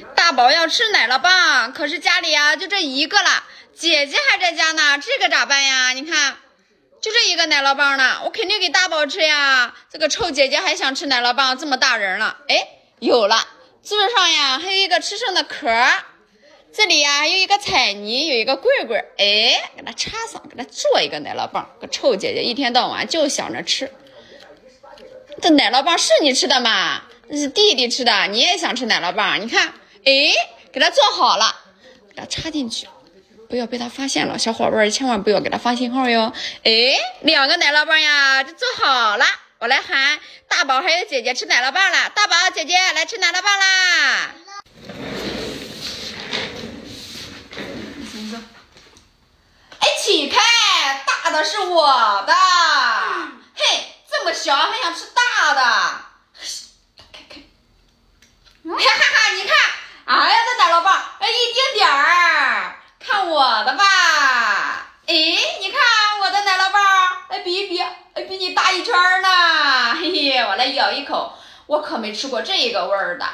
大宝要吃奶酪棒，可是家里就这一个了，姐姐还在家呢，这个咋办呀？你看，就这一个奶酪棒呢，我肯定给大宝吃呀。这个臭姐姐还想吃奶酪棒，这么大人了，哎，有了，座上还有一个吃剩的壳，这里还有一个彩泥，有一个棍棍，哎，给它插上，给它做一个奶酪棒。个臭姐姐一天到晚就想着吃，这奶酪棒是你吃的吗？那是弟弟吃的，你也想吃奶酪棒？你看，哎，给它做好了，给它插进去，不要被他发现了，小伙伴千万不要给他发信号哟。哎，2个奶酪棒呀，这做好了，我来喊大宝还有姐姐吃奶酪棒了，大宝姐姐来吃奶酪棒啦！哎，起开，大的是我的，嘿，这么小还想吃大的，开，哈哈哈，你看，哎呀，这奶酪棒，一丁点儿。看我的吧，哎，你看我的奶酪棒，比你大一圈呢，嘿嘿，我来咬一口，我可没吃过这个味儿的，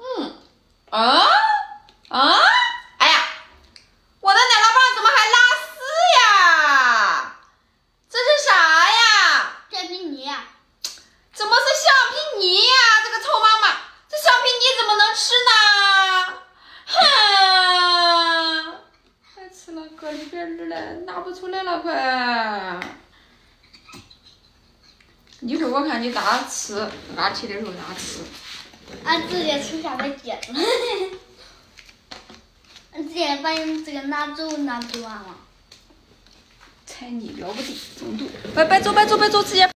哎呀，我的奶酪棒怎么还拉丝呀？这是啥呀？ 橡皮泥呀？ 怎么是橡皮泥呀？这个臭妈妈，这橡皮泥怎么能吃呢？哼！吃了，哥，你别吃了，拿不出来了，快！一会儿我看你咋吃，拿起的时候咋吃。 俺直接吃下来剪了，俺直接把你这个拿走完了。 猜你了不得，中度！走，直接。